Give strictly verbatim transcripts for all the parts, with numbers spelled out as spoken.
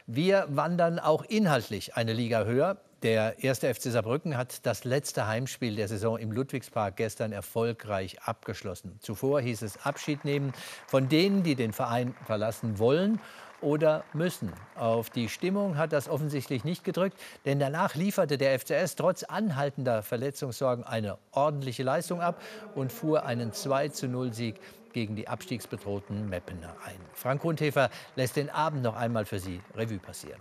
Wir wandern auch inhaltlich eine Liga höher. Der erste F C Saarbrücken hat das letzte Heimspiel der Saison im Ludwigspark gestern erfolgreich abgeschlossen. Zuvor hieß es Abschied nehmen von denen, die den Verein verlassen wollen oder müssen. Auf die Stimmung hat das offensichtlich nicht gedrückt, denn danach lieferte der F C S trotz anhaltender Verletzungssorgen eine ordentliche Leistung ab und fuhr einen zwei zu null Sieg gegen die abstiegsbedrohten Meppener ein. Frank Rundhefer lässt den Abend noch einmal für Sie Revue passieren.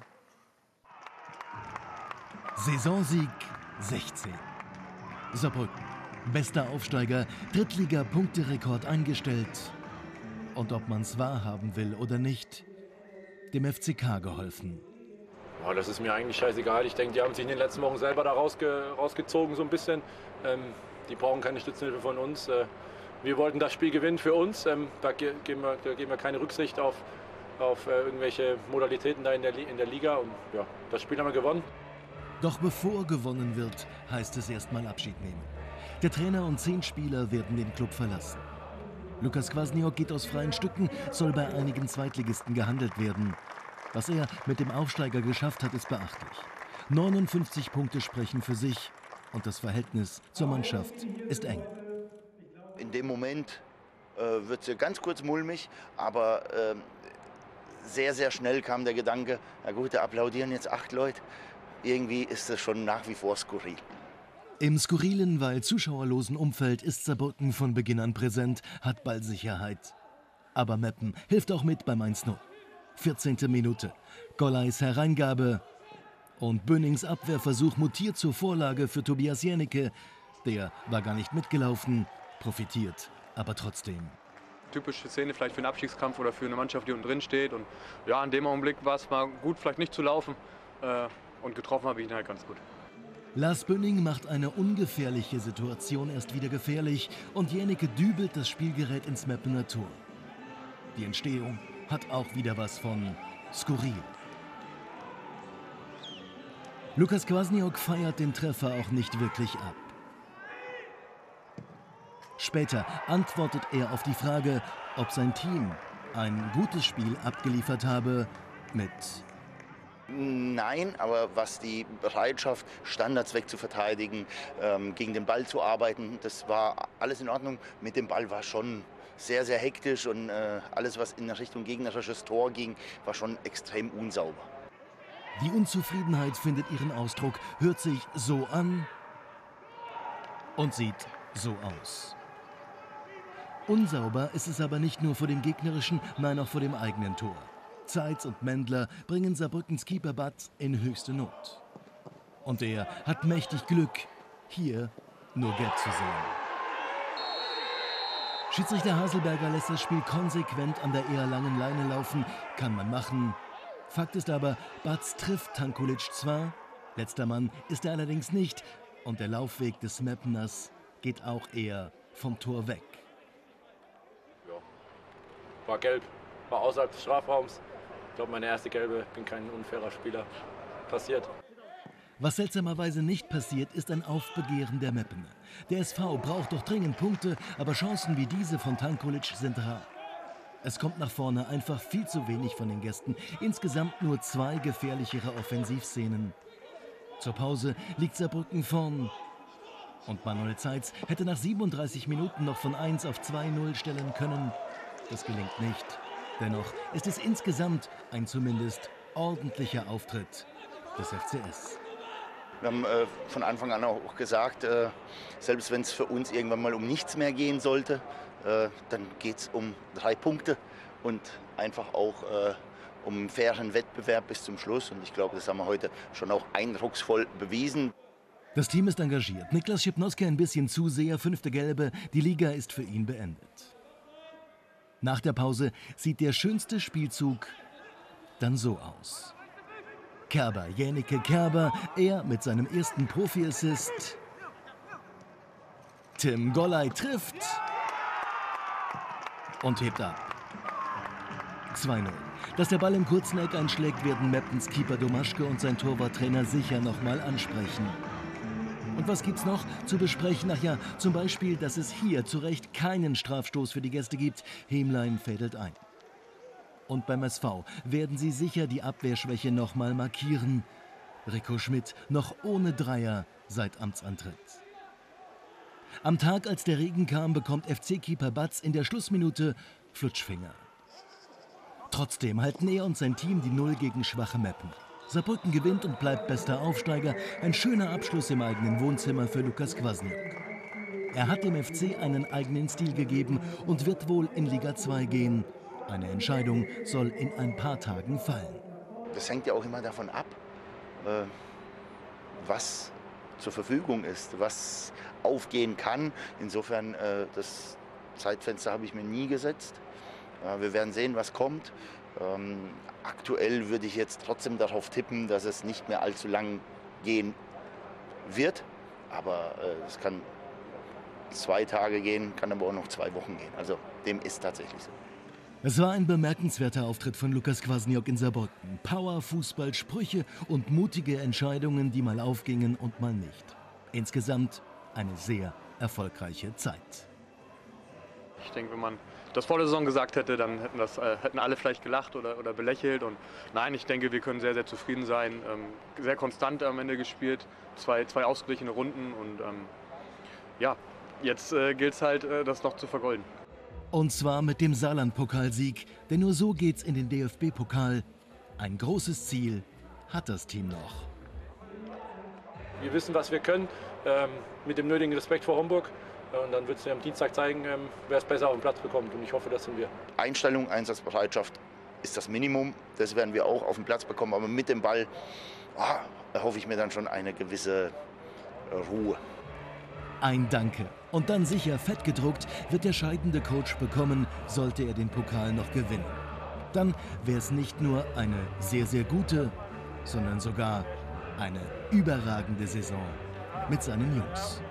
Saisonsieg sechzehn. Saarbrücken, bester Aufsteiger, Drittliga-Punkterekord eingestellt. Und ob man es wahrhaben will oder nicht, dem F C K geholfen. Ja, das ist mir eigentlich scheißegal. Ich denke, die haben sich in den letzten Wochen selber da rausge rausgezogen so ein bisschen. Ähm, die brauchen keine Stützenhilfe von uns. Äh, wir wollten das Spiel gewinnen für uns. Ähm, da, ge geben wir, da geben wir keine Rücksicht auf, auf äh, irgendwelche Modalitäten da in der, in der Liga. Und ja, das Spiel haben wir gewonnen. Doch bevor gewonnen wird, heißt es erstmal Abschied nehmen. Der Trainer und zehn Spieler werden den Club verlassen. Lukas Kwasniok geht aus freien Stücken, soll bei einigen Zweitligisten gehandelt werden. Was er mit dem Aufsteiger geschafft hat, ist beachtlich. neunundfünfzig Punkte sprechen für sich und das Verhältnis zur Mannschaft ist eng. In dem Moment äh, wird es ganz kurz mulmig, aber äh, sehr, sehr schnell kam der Gedanke, na gut, da applaudieren jetzt acht Leute. Irgendwie ist es schon nach wie vor skurril. Im skurrilen, weil zuschauerlosen Umfeld ist Saarbrücken von Beginn an präsent, hat Ballsicherheit. Aber Meppen hilft auch mit beim eins null. vierzehnte Minute. Golleis Hereingabe und Bönnings Abwehrversuch mutiert zur Vorlage für Tobias Jänicke. Der war gar nicht mitgelaufen, profitiert aber trotzdem. Typische Szene vielleicht für einen Abstiegskampf oder für eine Mannschaft, die unten drin steht. Und ja, in dem Augenblick war es mal gut, vielleicht nicht zu laufen. Äh, und getroffen habe ich ihn halt ganz gut. Lars Bönning macht eine ungefährliche Situation erst wieder gefährlich und Jänicke dübelt das Spielgerät ins Meppener Tor. Die Entstehung hat auch wieder was von skurril. Lukas Kwasniok feiert den Treffer auch nicht wirklich ab. Später antwortet er auf die Frage, ob sein Team ein gutes Spiel abgeliefert habe, mit: Nein, aber was die Bereitschaft, Standards wegzuverteidigen, ähm, gegen den Ball zu arbeiten, das war alles in Ordnung. Mit dem Ball war schon sehr, sehr hektisch und äh, alles, was in Richtung gegnerisches Tor ging, war schon extrem unsauber. Die Unzufriedenheit findet ihren Ausdruck, hört sich so an und sieht so aus. Unsauber ist es aber nicht nur vor dem gegnerischen, nein auch vor dem eigenen Tor. Zeitz und Mendler bringen Saarbrückens Keeper Batz in höchste Not. Und er hat mächtig Glück, hier nur gelb zu sehen. Schiedsrichter Haselberger lässt das Spiel konsequent an der eher langen Leine laufen. Kann man machen. Fakt ist aber, Batz trifft Tankulic zwar, letzter Mann ist er allerdings nicht. Und der Laufweg des Meppeners geht auch eher vom Tor weg. Ja, war gelb, war außerhalb des Strafraums. Ich glaube, meine erste gelbe, bin kein unfairer Spieler. Passiert. Was seltsamerweise nicht passiert, ist ein Aufbegehren der Meppener. Der S V braucht doch dringend Punkte, aber Chancen wie diese von Tankulic sind rar. Es kommt nach vorne einfach viel zu wenig von den Gästen. Insgesamt nur zwei gefährlichere Offensivszenen. Zur Pause liegt Saarbrücken vorn. Und Manuel Zeitz hätte nach siebenunddreißig Minuten noch von eins auf zwei null stellen können. Das gelingt nicht. Dennoch ist es insgesamt ein zumindest ordentlicher Auftritt des F C S. Wir haben äh, von Anfang an auch gesagt, äh, selbst wenn es für uns irgendwann mal um nichts mehr gehen sollte, äh, dann geht es um drei Punkte und einfach auch äh, um einen fairen Wettbewerb bis zum Schluss. Und ich glaube, das haben wir heute schon auch eindrucksvoll bewiesen. Das Team ist engagiert. Niklas Schipnowski ein bisschen zu sehr, fünfte Gelbe. Die Liga ist für ihn beendet. Nach der Pause sieht der schönste Spielzug dann so aus. Kerber, Jänicke Kerber, er mit seinem ersten Profi-Assist. Tim Golley trifft und hebt ab. zwei null. Dass der Ball im kurzen Eck einschlägt, werden Meppens Keeper Domaschke und sein Torwarttrainer sicher noch mal ansprechen. Und was gibt's noch zu besprechen? Ach ja, zum Beispiel, dass es hier zu Recht keinen Strafstoß für die Gäste gibt. Hämlein fädelt ein. Und beim S V werden sie sicher die Abwehrschwäche noch mal markieren. Rico Schmidt noch ohne Dreier seit Amtsantritt. Am Tag, als der Regen kam, bekommt F C-Keeper Batz in der Schlussminute Flutschfinger. Trotzdem halten er und sein Team die Null gegen schwache Meppen. Saarbrücken gewinnt und bleibt bester Aufsteiger. Ein schöner Abschluss im eigenen Wohnzimmer für Lukas Kwasniok. Er hat dem F C einen eigenen Stil gegeben und wird wohl in Liga zwei gehen. Eine Entscheidung soll in ein paar Tagen fallen. Das hängt ja auch immer davon ab, äh, was zur Verfügung ist, was aufgehen kann. Insofern, äh, das Zeitfenster habe ich mir nie gesetzt. Äh, wir werden sehen, was kommt. Ähm, aktuell würde ich jetzt trotzdem darauf tippen, dass es nicht mehr allzu lang gehen wird. Aber äh, es kann zwei Tage gehen, kann aber auch noch zwei Wochen gehen. Also dem ist tatsächlich so. Es war ein bemerkenswerter Auftritt von Lukas Kwasniok in Saarbrücken. Power, Fußball, Sprüche und mutige Entscheidungen, die mal aufgingen und mal nicht. Insgesamt eine sehr erfolgreiche Zeit. Ich denke, wenn man das vor der Saison gesagt hätte, dann hätten, das, äh, hätten alle vielleicht gelacht oder, oder belächelt. Und nein, ich denke, wir können sehr, sehr zufrieden sein. Ähm, sehr konstant am Ende gespielt, zwei, zwei ausgeglichene Runden. Und ähm, ja, jetzt äh, gilt es halt, äh, das noch zu vergolden. Und zwar mit dem Saarland-Pokalsieg, denn nur so geht's in den D F B-Pokal. Ein großes Ziel hat das Team noch. Wir wissen, was wir können, ähm, mit dem nötigen Respekt vor Homburg. Und dann wird es am Dienstag zeigen, ähm, wer es besser auf den Platz bekommt. Und ich hoffe, das sind wir. Einstellung, Einsatzbereitschaft ist das Minimum. Das werden wir auch auf den Platz bekommen. Aber mit dem Ball oh, erhoffe ich mir dann schon eine gewisse äh, Ruhe. Ein Danke. Und dann sicher fett gedruckt wird der scheidende Coach bekommen, sollte er den Pokal noch gewinnen. Dann wäre es nicht nur eine sehr, sehr gute, sondern sogar eine überragende Saison mit seinen Jungs.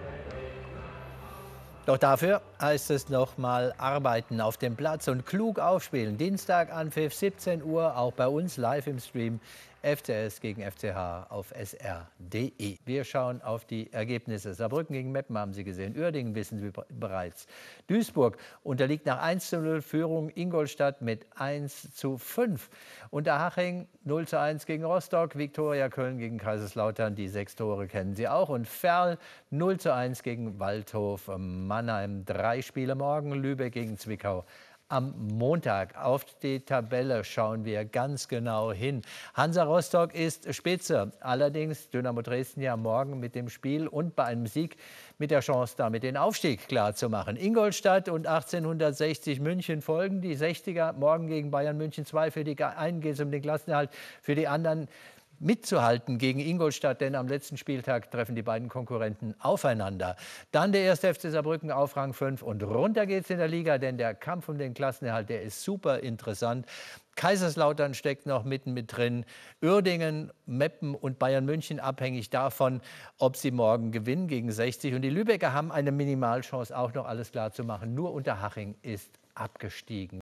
Doch dafür heißt es noch mal arbeiten auf dem Platz und klug aufspielen. Dienstag Anpfiff siebzehn Uhr, auch bei uns live im Stream. F C S gegen F C H auf S R punkt D E. Wir schauen auf die Ergebnisse. Saarbrücken gegen Meppen haben Sie gesehen. Uerdingen wissen Sie bereits. Duisburg unterliegt nach eins zu null Führung. Ingolstadt mit eins zu fünf. Unterhaching null zu eins gegen Rostock. Viktoria Köln gegen Kaiserslautern. Die sechs Tore kennen Sie auch. Und Verl null zu eins gegen Waldhof Mannheim. Drei Spiele morgen. Lübeck gegen Zwickau. Am Montag auf die Tabelle schauen wir ganz genau hin. Hansa Rostock ist Spitze. Allerdings Dynamo Dresden ja morgen mit dem Spiel und bei einem Sieg mit der Chance, damit den Aufstieg klarzumachen. Ingolstadt und achtzehnhundertsechzig München folgen. Die sechziger morgen gegen Bayern München zwei. Für die einen geht es um den Klassenerhalt, für die anderen mitzuhalten gegen Ingolstadt, denn am letzten Spieltag treffen die beiden Konkurrenten aufeinander. Dann der erste F C Saarbrücken auf Rang fünf und runter geht's in der Liga, denn der Kampf um den Klassenerhalt, der ist super interessant. Kaiserslautern steckt noch mitten mit drin. Uerdingen, Meppen und Bayern München abhängig davon, ob sie morgen gewinnen gegen sechzig. Und die Lübecker haben eine Minimalchance, auch noch alles klar zu machen. Nur Unterhaching ist abgestiegen.